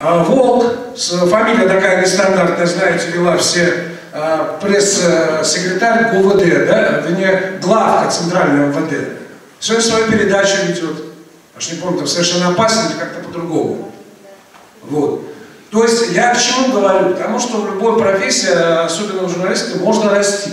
Волк, фамилия такая нестандартная, знаете, вела все пресс-секретарь ГУВД, да, вернее, главка Центрального МВД. Сегодня свою передачу ведет. Аж не помню, там совершенно опасно или как-то по-другому. Вот. То есть я к чему говорю? Потому что в любой профессии, особенно в журналистике, можно расти.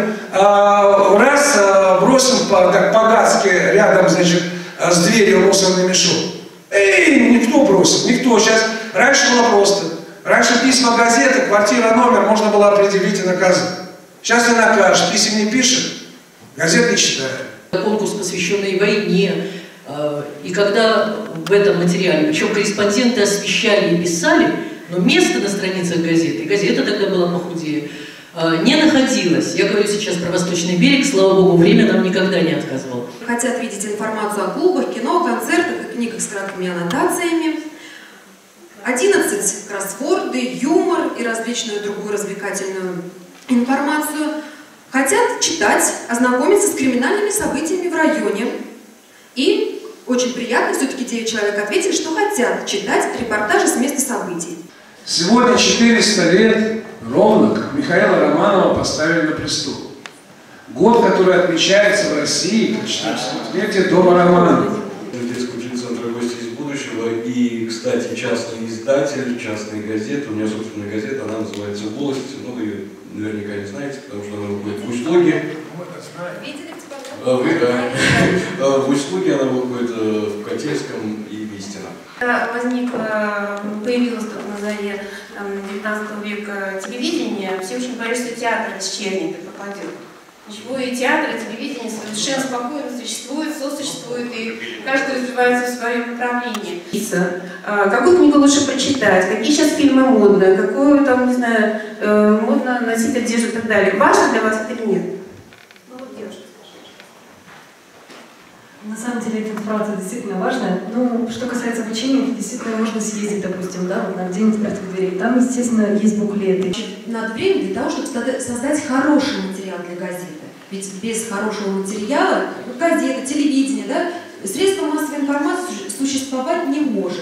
Раз бросим по-гадски рядом, значит, с дверью мусорный мешок. Никто бросит, никто. Сейчас, раньше было просто. Раньше письма, газеты, квартира, номер можно было определить и наказать. Сейчас не накажешь, писем не пишет, газет не читает. Конкурс, посвященный войне. И когда в этом материале, причем корреспонденты освещали и писали, но место на страницах газеты, газета тогда была похудее, не находилось. Я говорю сейчас про Восточный берег, слава богу, время нам никогда не отказывало. Хотят видеть информацию о клубах, кино, концертах и книгах с краткими аннотациями. 11 кроссворды, юмор и различную другую развлекательную информацию. Хотят читать, ознакомиться с криминальными событиями в районе. И очень приятно, все-таки 9 человек ответили, что хотят читать репортажи с места событий. Сегодня 400 лет ровно, как Михаила Романова поставили на престол. Год, который отмечается в России, как 400-летие дома Романова. Детский учебный центр «Гости из будущего» и, кстати, частный издатель, частные газеты. У меня собственная газета, она называется «Волость». Много ее наверняка не знаете, потому что она выходит в услуги. Вы, да. В услуги она выходит в Котельском и Вистино. Появилось тут на заре 19 века телевидение, все очень боялись, что театр исчезнет и пропадет. Ничего, и театр, и телевидение совершенно спокойно существуют, сосуществуют, и каждый развивается в своем направлении. Какую книгу лучше прочитать, какие сейчас фильмы модные, какую там, не знаю, модно носить одежду и так далее. Важно для вас это или нет? Ну вот, девушка, скажите. На самом деле эта информация действительно важная. Ну, что касается обучения, действительно можно съездить, допустим, да, вот на День открытых дверей. Там, естественно, есть буклеты. Надо время для того, чтобы создать хороший материал для газеты. Ведь без хорошего материала, газета, телевидение, да, средства массовой информации существовать не может.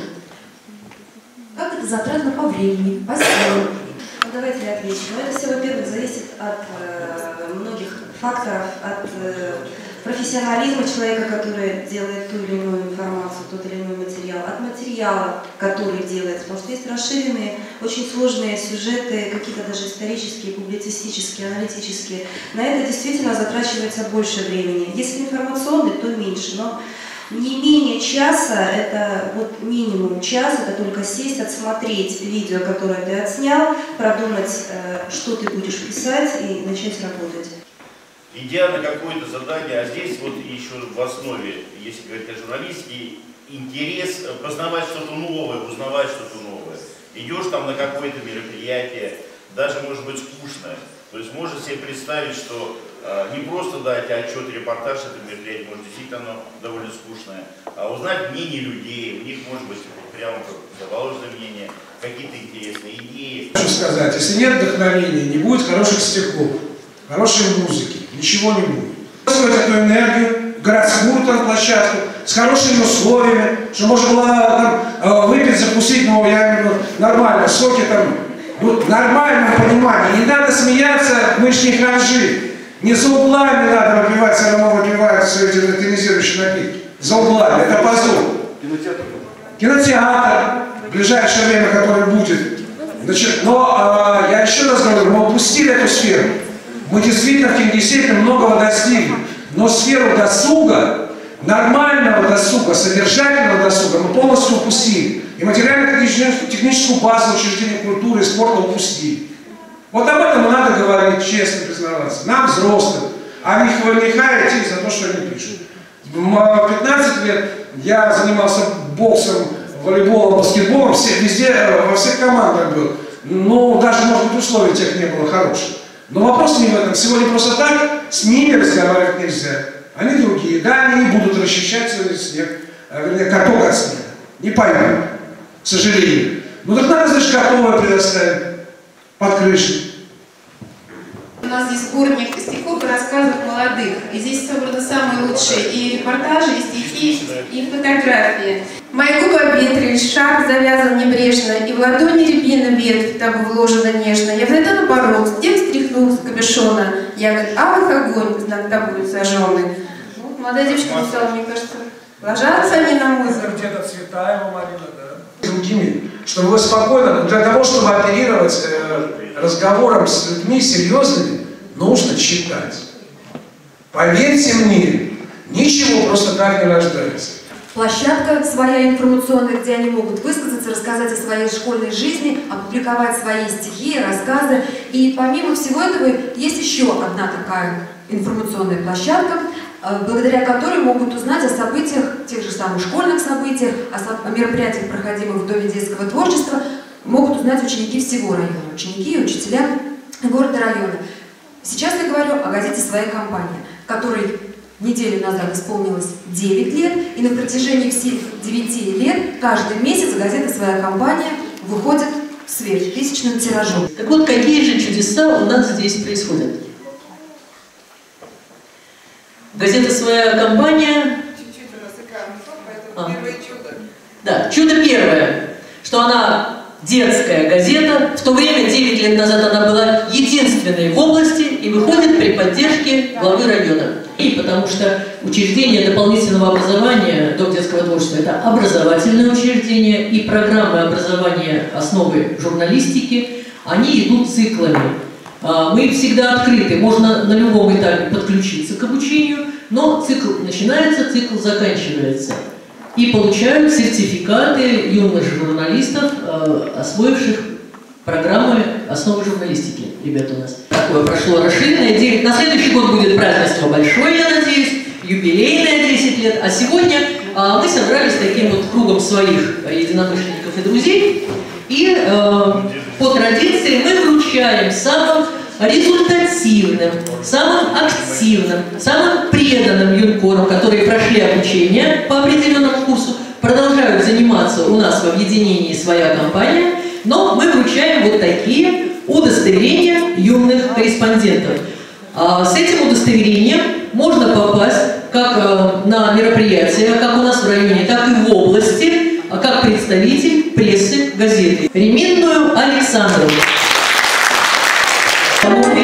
Как это затратно по времени, по силам? Ну, давайте я отвечу. Но это все, во-первых, зависит от многих факторов, от профессионализма человека, который делает ту или иную информацию, тот или иной материал, от материала, который делается, потому что есть расширенные, очень сложные сюжеты, какие-то даже исторические, публицистические, аналитические. На это действительно затрачивается больше времени. Если информационный, то меньше, но не менее часа, это вот минимум час, это только сесть, отсмотреть видео, которое ты отснял, продумать, что ты будешь писать и начать работать. Идя на какое-то задание, а здесь вот еще в основе, если говорить о журналистике, интерес познавать что-то новое, узнавать что-то новое. Идешь там на какое-то мероприятие, даже может быть скучное. То есть можно себе представить, что не просто дать отчет, репортаж, это мероприятие, может действительно оно довольно скучное, а узнать мнение людей, у них может быть прямо заложенное мнение, какие-то интересные идеи. Хочу сказать, если нет вдохновения, не будет хороших стихов, хорошей музыки, ничего не будет. Использовать эту энергию, городскую там площадку, с хорошими условиями, чтобы можно было там, выпить, закусить, но я имею в виду нормально, соки там, ну, в нормальном понимании. Не надо смеяться, мы ж не ханжи. Не за углами надо выпивать, все равно выпивают все эти тонизирующие напитки. За углами, это позор. Кинотеатр. Кинотеатр, в ближайшее время, который будет. Значит, но я еще раз говорю, мы упустили эту сферу. Мы действительно в Кингисеппе многого достигли. Но сферу досуга, нормального досуга, содержательного досуга мы полностью упустили. И материально-техническую базу учреждений культуры и спорта упустили. Вот об этом надо говорить, честно признаваться. Нам, взрослым, а не хаять за то, что они пишут. В 15 лет я занимался боксом, волейболом, баскетболом, везде, во всех командах был. Ну, даже, может быть, условий тех не было хороших. Но вопрос не в этом. Сегодня просто так с ними разговаривать нельзя. Они другие. Да, они не будут расчищать свой снег, вернее, каток от снега. Не поймут, к сожалению. Ну так надо, значит, катковое предоставить под крышей. У нас здесь сборник стихов и рассказов молодых. И здесь собраны самые лучшие и репортажи, и стихи, и фотографии. Мои губы обветрились, шарф завязан небрежно, и в ладони рябина ветвь, табу вложена нежно. Я взойду на порог, с тем стряхнул с капюшона. Я говорю, алых огонь, знак тобой сожженный. Вот, молодая девочка написала, мне кажется, ложатся они на мой взор. Где-то Цветаева Марина, да? Другими, чтобы вы спокойно, для того, чтобы оперировать разговором с людьми серьезными, нужно читать. Поверьте мне, ничего просто так не рождается. Площадка своя информационная, где они могут высказаться, рассказать о своей школьной жизни, опубликовать свои стихи, рассказы. И помимо всего этого есть еще одна такая информационная площадка, благодаря которой могут узнать о событиях, тех же самых школьных событиях, о мероприятиях, проходимых в Доме детского творчества, могут узнать ученики всего района, ученики и учителя города, района. Сейчас я говорю о газете «Своя компания», которой неделю назад исполнилось 9 лет, и на протяжении всех 9 лет каждый месяц газета «Своя компания» выходит в свет тысячным тиражом. Так вот, какие же чудеса у нас здесь происходят? Газета «Своя компания». Чуть-чуть у нас экран ушел, поэтому первое чудо. Да, чудо первое, что она детская газета. В то время, 9 лет назад, она была единственной в области и выходит при поддержке главы района. И потому что учреждение дополнительного образования, Дом детского творчества, это образовательное учреждение, и программы образования основы журналистики, они идут циклами. Мы всегда открыты, можно на любом этапе подключиться к обучению, но цикл начинается, цикл заканчивается. И получают сертификаты юных журналистов, освоивших программы основы журналистики. Ребята у нас такое прошло расширенное 9. На следующий год будет празднество большое, я надеюсь, юбилейное 10 лет. А сегодня мы собрались таким вот кругом своих единомышленников и друзей. И по традиции мы вручаем самым результативным, самым активным, самым преданным юнкорам, которые прошли обучение по определенному курсу, продолжают заниматься у нас в объединении «Своя компания», но мы вручаем вот такие удостоверения юных корреспондентов. С этим удостоверением можно попасть как на мероприятия, как у нас в районе, так и в области, как представитель прессы газеты. Реминную Александру.